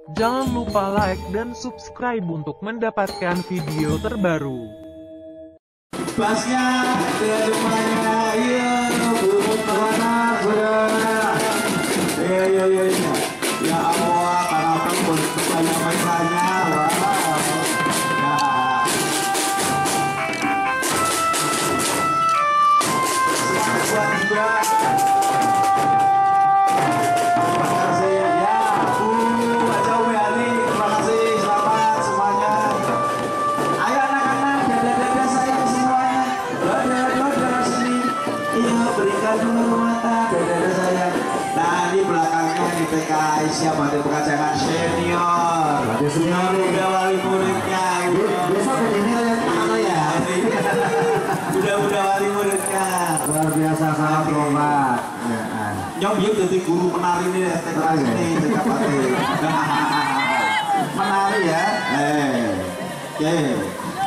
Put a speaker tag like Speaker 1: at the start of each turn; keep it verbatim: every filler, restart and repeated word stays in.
Speaker 1: Jangan lupa like dan subscribe untuk mendapatkan video terbaru.
Speaker 2: Pasnya ke depannya, iya, burung mana sudah, iya iya iya, ya Allah, karena pun banyak mainannya, wah, ya, selamat juga. Nah di belakangnya di P K I siapa dari pengacara senior, senior udah wali muridnya, besok ini apa ya? Udah udah wali muridnya, luar biasa sangat hebat. Nyom yuk jadi guru menari nih T K I ini, T K P. Menari ya, eh, oke.